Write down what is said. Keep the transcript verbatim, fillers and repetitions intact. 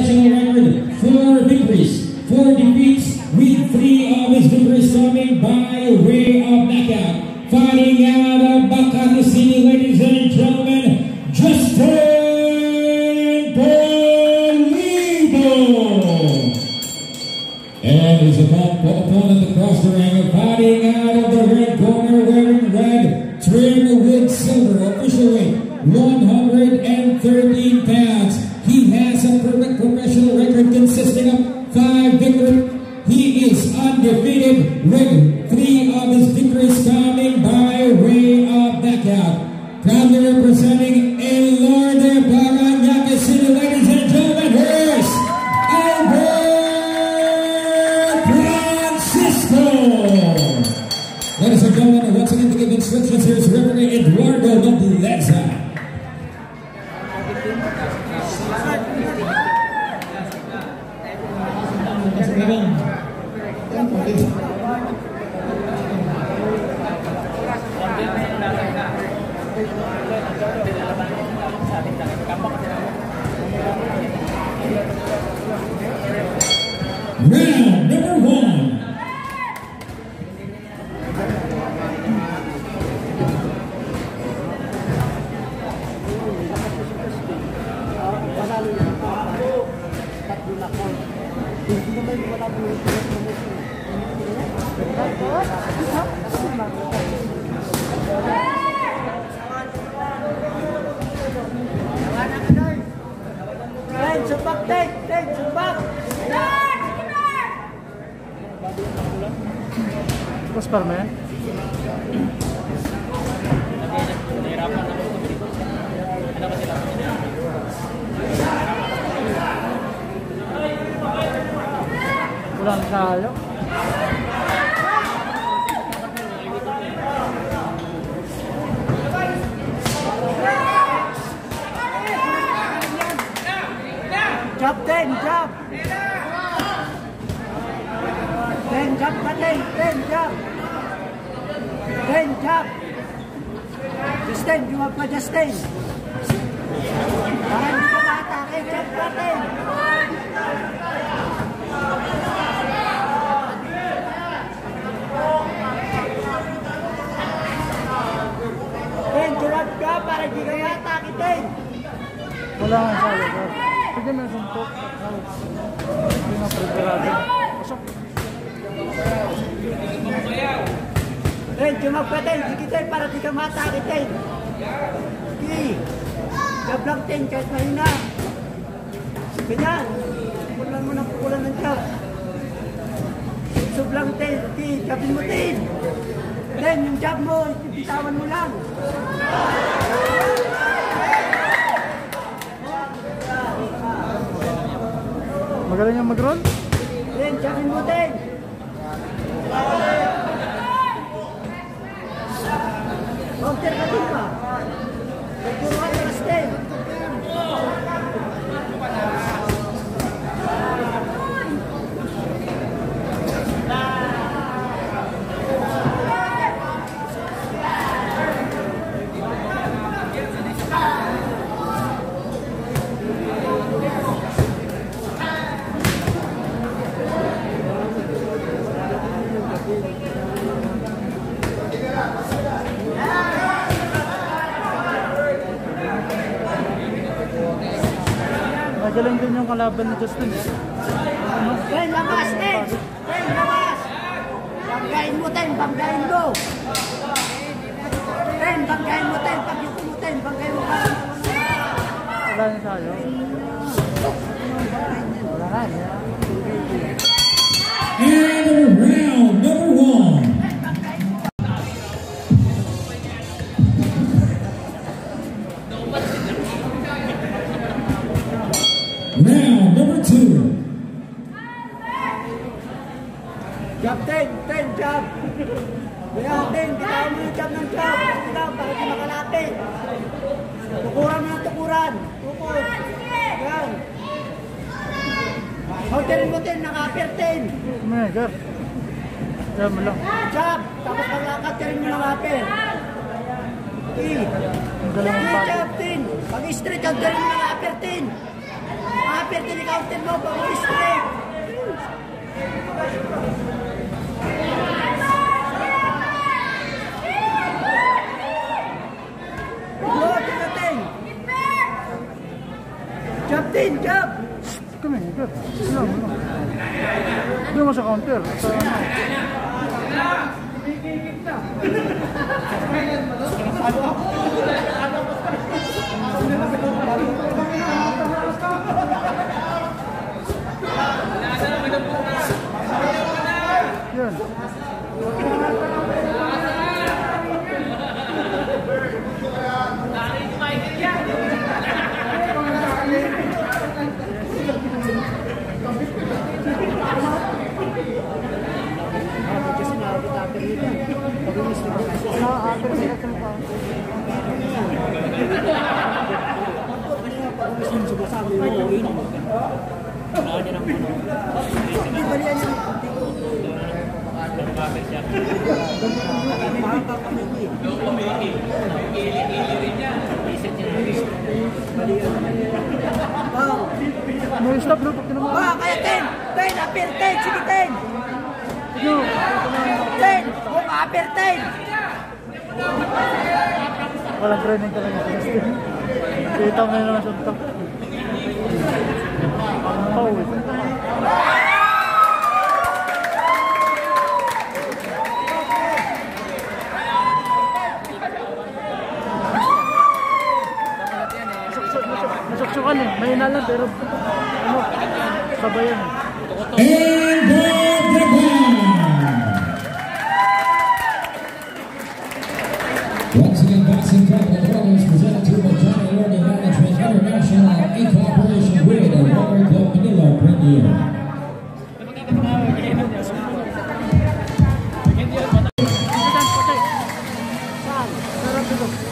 professional record, four victories, four defeats, with three of his victories coming by way of knockout. Fighting out of Makati City, ladies and gentlemen, Justin Pulido. And his opponent across the ring, fighting out of the red corner, wearing red, trimmed with silver, official weight, one hundred thirteen pounds. He has a perfect professional record consisting of five victories. He is undefeated with three of his victories coming by way of knockout. Proudly representing Elorde Paranaque City, ladies and gentlemen, here's Albert Francisco. Ladies and gentlemen, once again to give instructions, here's Reverend Eduardo Nobleza. Round number one. Subak, take, take, subak. Terus parme. Kurang sayo. Jab, ten, jab. Ten, jab, ten, ten, jab. Ten, jab. Justin, jumap ka, Justin. Para hindi ka ma-atake, jab ka, ten. Ten, jumap ka, para hindi ka ma-atake, ten. Wala nga sayo, jab. Pwede na suntok. Hindi na preparado. Pasok. Ten, jumap ka, ten. Sige, ten, para di ka matake, ten. Sige. Jab lang, ten, kahit mahina. Ganyan. Pukulan mo ng pukulan ng jab. Sub lang, ten. Sige, jabin mo, ten. Ten, yung jab mo, bitawan mo lang. Magaling yung mag-roll? Ten, jabin mo, ten. Counter ka din ba? Nagpuruan ka nas, ten. Magaling din yung kalaban ni Justin. Ano? Ten, labas, ten! Ten, labas! Banggain mo, ten! Banggain mo! Ten, banggain mo, ten! Pagyuko mo, ten! Banggain mo ka! Wala na tayo? Wala na. And round number one. Round number two. Jab, ten, ten, jab. Kaya, ten, bitawan mo yung jab ng jab. Bitawan para di makalapit. Tukuran mo yung tukuran. Tukur. Yan. Hotelin mo, ten, naka-upper, ten. Megar. Jab mo lang. Jab. Tapos naka-upper mo naka-upper. Okay. Ang galing ang bago. Jab, ten. Pag-straight, hotelin mo naka-upper, ten. Apir din counter mo, bago straight. Go, tikating. Jump din, jump. Kami, good. Ano, ano. Doon mo sa counter. Sa ano. Yan. Kasi nakakita-apir dito. Pag-inis dito. Nakakapir sila sa mukha. Pag-inis yung sumasabi mo, uwi na mo. Wala niya ng ano. Hindi balian niya. Nakakapir siya. Makakapir niya. Ili-ili rin niya. Isit niya. Balian. Wow. May stop doon pag tinamang. Wow, kaya ten. Ten, apir ten. Sige ten. No. ten. Kung apir ten. Walang training talaga. Kita mo na naman siya ito. Pawis. Nasuksukan eh. May inalan pero ano, sabayan eh. And off the ground. Once again, Boxing Capital Brothers presented to you by Johnny Learning Management International in cooperation with the Rotary Club Manila Premier. Sarap ito.